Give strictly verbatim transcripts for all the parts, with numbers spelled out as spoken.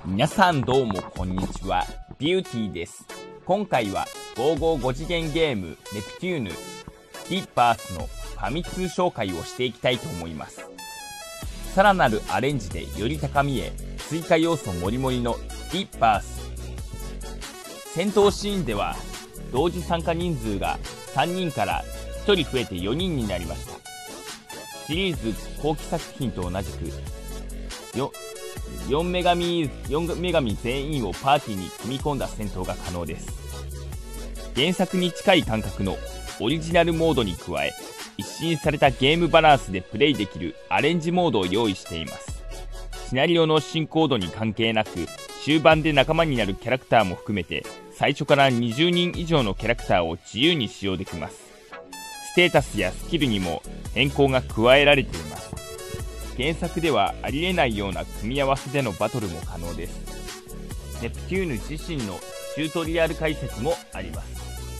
皆さんどうもこんにちは、ビューティーです。今回はごじゅうごご次元ゲームネプテューヌディバースのファミ通紹介をしていきたいと思います。さらなるアレンジでより高みへ、追加要素もりもりのディバース。戦闘シーンでは同時参加人数がさんにんからひとり増えてよにんになりました。シリーズ後期作品と同じくよよん女神、よん女神全員をパーティーに組み込んだ戦闘が可能です。原作に近い感覚のオリジナルモードに加え、一新されたゲームバランスでプレイできるアレンジモードを用意しています。シナリオの進行度に関係なく、終盤で仲間になるキャラクターも含めて、最初からにじゅうにん以上のキャラクターを自由に使用できます。ステータスやスキルにも変更が加えられています。原作ではありえないような組み合わせでのバトルも可能です。ネプテューヌ自身のチュートリアル解説もあります。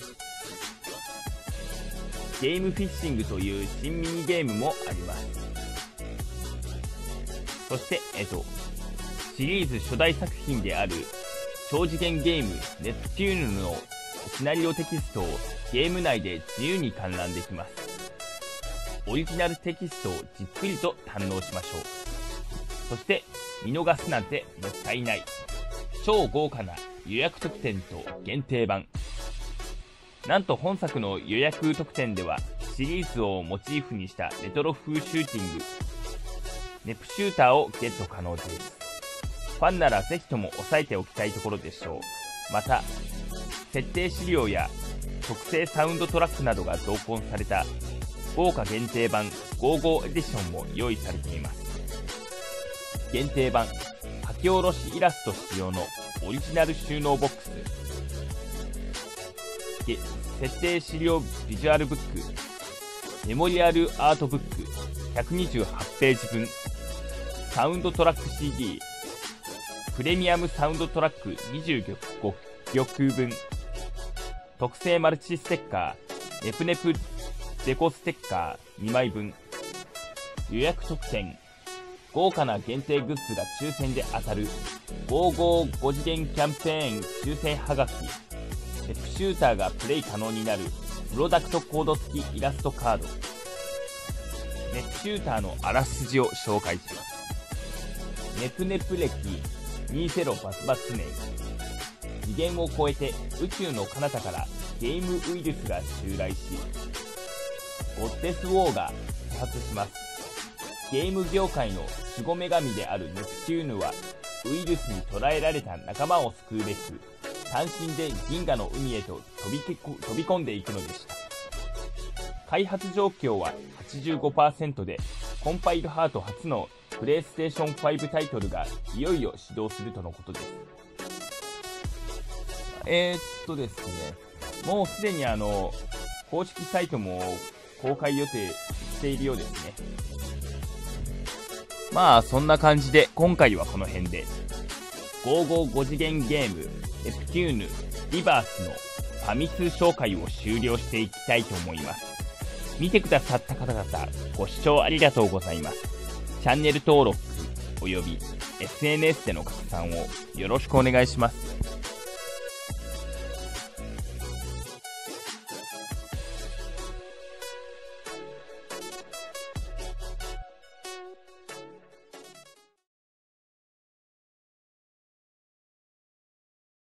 ゲームフィッシングという新ミニゲームもあります。そして、えっと、シリーズ初代作品である超次元ゲームネプテューヌのシナリオテキストをゲーム内で自由に観覧できます。オリジナルテキストをじっくりと堪能しましょう。そして見逃すなんてもったいない、超豪華な予約特典と限定版。なんと本作の予約特典ではシリーズをモチーフにしたレトロ風シューティングネプシューターをゲット可能です。ファンならぜひとも押さえておきたいところでしょう。また設定資料や特製サウンドトラックなどが同梱された豪華限定版ごじゅうごエディションも用意されています。限定版書き下ろしイラスト使用のオリジナル収納ボックス、設定資料ビジュアルブック、メモリアルアートブックひゃくにじゅうはちページ分、サウンドトラック シーディー、プレミアムサウンドトラックにじゅうごきょくぶん、特製マルチステッカーネプネプデコステッカーにまいぶん、予約特典、豪華な限定グッズが抽選で当たるごじゅうごご次元キャンペーン抽選はがき、ネプシューターがプレイ可能になるプロダクトコード付きイラストカード。ネプシューターのあらすじを紹介します。ネプネプ歴にじゅうバツバツ年、次元を超えて宇宙の彼方からゲームウイルスが襲来し、ゴッデスウォーが多発します。ゲーム業界の守護女神であるネプテューヌはウイルスに捕らえられた仲間を救うべく単身で銀河の海へと飛びけこ飛び込んでいくのでした。開発状況は はちじゅうごパーセント で、コンパイルハート初のプレイステーションファイブタイトルがいよいよ始動するとのことです。えー、っとですねもうすでにあの公式サイトも公開予定しているようですね。まあそんな感じで今回はこの辺でごじゅうごご次元ゲームネプテューヌリバースのファミ通紹介を終了していきたいと思います。見てくださった方々ご視聴ありがとうございます。チャンネル登録および エスエヌエス での拡散をよろしくお願いします。